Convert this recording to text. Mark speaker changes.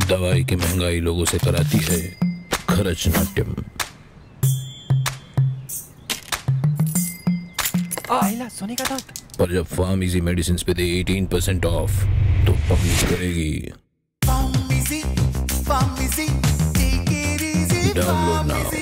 Speaker 1: दवाई की महंगाई लोगों से कराती है खरचनाट्यम।
Speaker 2: आइला सोने का दांत।
Speaker 1: पर जब फार्मेसी मेडिसिन पे दे 18% ऑफ तो पब्लिक करेगी।
Speaker 3: PharmEasy, take it easy,
Speaker 1: download now.